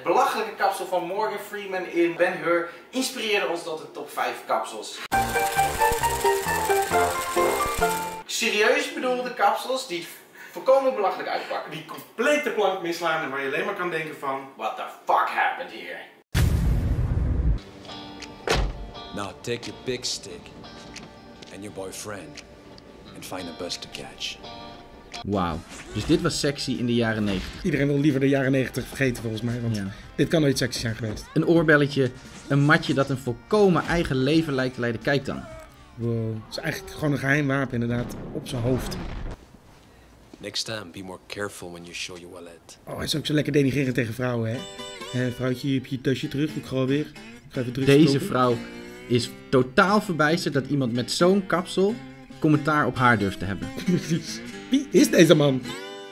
Het belachelijke kapsel van Morgan Freeman in Ben-Hur inspireerde ons tot de top 5 kapsels. Serieus bedoelde kapsels die volkomen belachelijk uitpakken. Die complete plank misslaan en waar je alleen maar kan denken van... What the fuck happened here? Now take your big stick and your boyfriend and find a bus to catch. Wauw. Dus dit was sexy in de jaren 90. Iedereen wil liever de jaren 90 vergeten volgens mij, want dit kan nooit sexy zijn geweest. Een oorbelletje, een matje dat een volkomen eigen leven lijkt te leiden. Kijk dan. Wow. Het is eigenlijk gewoon een geheim wapen inderdaad, op zijn hoofd. Next time, be more careful when you show your wallet. Oh, hij is ook zo lekker denigrerend tegen vrouwen, hè? Vrouwtje, heb je je tasje terug? Ik ga alweer. Ik ga even drugs Deze kopen. vrouw is totaal verbijsterd dat iemand met zo'n kapsel commentaar op haar durft te hebben. Precies. Wie is deze man?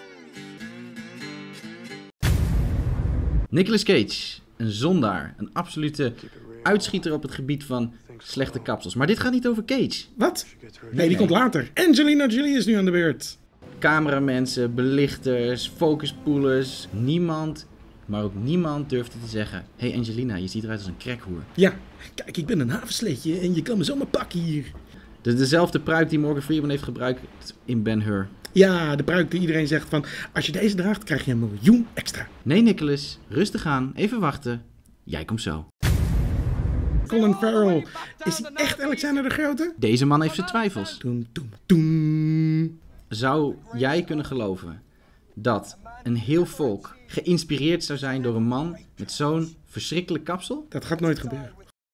Nicolas Cage, een zondaar, een absolute uitschieter op het gebied van slechte kapsels. Maar dit gaat niet over Cage. Wat? Nee, die komt later. Angelina Jolie is nu aan de beurt. Cameramensen, belichters, focuspoolers, niemand, maar ook niemand durfde te zeggen: hey Angelina, je ziet eruit als een crackhoer. Ja, kijk, ik ben een havensleetje en je kan me zomaar pakken hier. Dezelfde pruik die Morgan Freeman heeft gebruikt in Ben-Hur. Ja, de pruik die iedereen zegt van, als je deze draagt, krijg je 1 miljoen extra. Nee Nicholas, rustig aan, even wachten. Jij komt zo. Colin Farrell, is hij echt Alexander de Grote? Deze man heeft zijn twijfels. Toem, toem, toem. Zou jij kunnen geloven dat een heel volk geïnspireerd zou zijn door een man met zo'n verschrikkelijk kapsel? Dat gaat nooit gebeuren.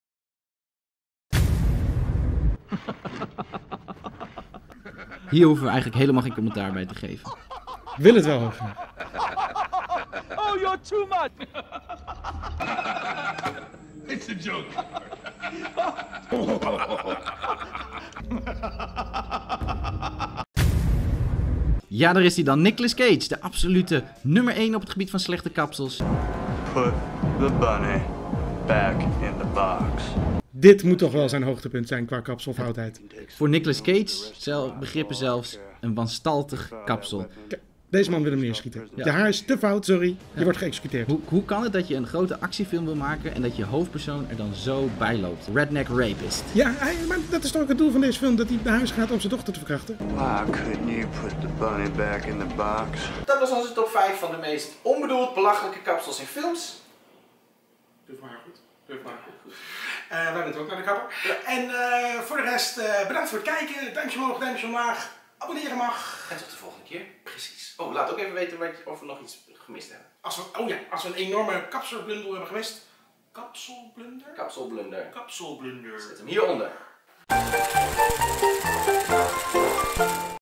Hier hoeven we eigenlijk helemaal geen commentaar bij te geven. Ik wil het wel hoor. Oh, you're too much! It's a joke. Ja, daar is hij dan, Nicolas Cage, de absolute nummer 1 op het gebied van slechte kapsels. Put the bunny back in the box. Dit moet toch wel zijn hoogtepunt zijn qua kapselfoutheid. Voor Nicolas Cage, begrippen zelfs, een wanstaltig kapsel. Kijk, deze man wil hem neerschieten. Je haar is te fout, sorry. Je wordt geëxecuteerd. Hoe kan het dat je een grote actiefilm wil maken en dat je hoofdpersoon er dan zo bij loopt? Redneck rapist. Ja, maar dat is toch ook het doel van deze film, dat hij naar huis gaat om zijn dochter te verkrachten? Why couldn't you put the bunny back in the box? Dat was onze top 5 van de meest onbedoeld belachelijke kapsels in films. Durf maar goed. Durf maar goed. Wij moeten ook naar de kapper. Ja. En voor de rest, bedankt voor het kijken. Duimpje omhoog, duimpje omlaag. Abonneren mag. En tot de volgende keer. Precies. Oh, laat ook even weten of we nog iets gemist hebben. Als we een enorme kapselblundel hebben gemist. Kapselblunder? Kapselblunder. Kapselblunder. Zet hem hieronder.